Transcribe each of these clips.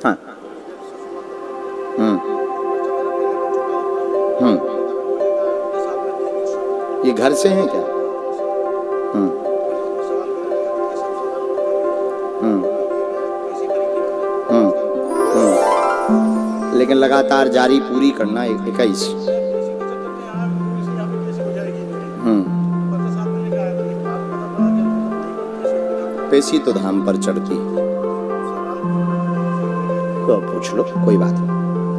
हाँ। ये घर से हैं क्या? लेकिन लगातार जारी पूरी करना 21। पेशी तो धाम पर चढ़ती, तो पूछ लो, कोई बात नहीं।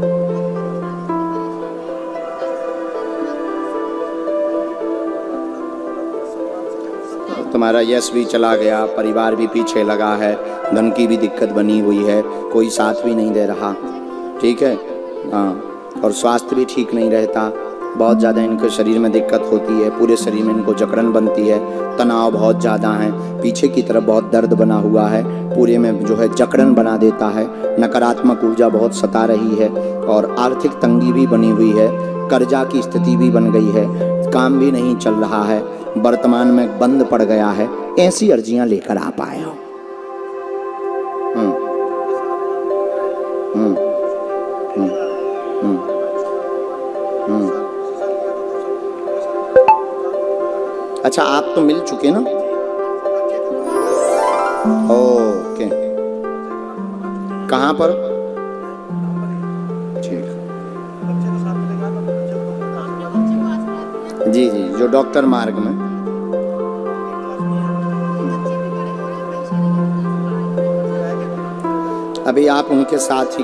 तुम्हारा यश भी चला गया, परिवार भी पीछे लगा है, धन की भी दिक्कत बनी हुई है, कोई साथ भी नहीं दे रहा, ठीक है। हाँ, और स्वास्थ्य भी ठीक नहीं रहता, बहुत ज़्यादा इनके शरीर में दिक्कत होती है, पूरे शरीर में इनको जकड़न बनती है, तनाव बहुत ज़्यादा है, पीछे की तरफ बहुत दर्द बना हुआ है, पूरे में जो है जकड़न बना देता है, नकारात्मक ऊर्जा बहुत सता रही है, और आर्थिक तंगी भी बनी हुई है, कर्जा की स्थिति भी बन गई है, काम भी नहीं चल रहा है, वर्तमान में बंद पड़ गया है। ऐसी अर्जियां लेकर आप आए हो। अच्छा, आप तो मिल चुके ना? ओके, कहाँ पर? ठीक, जी जी, जो डॉक्टर मार्ग में। अभी आप उनके साथ ही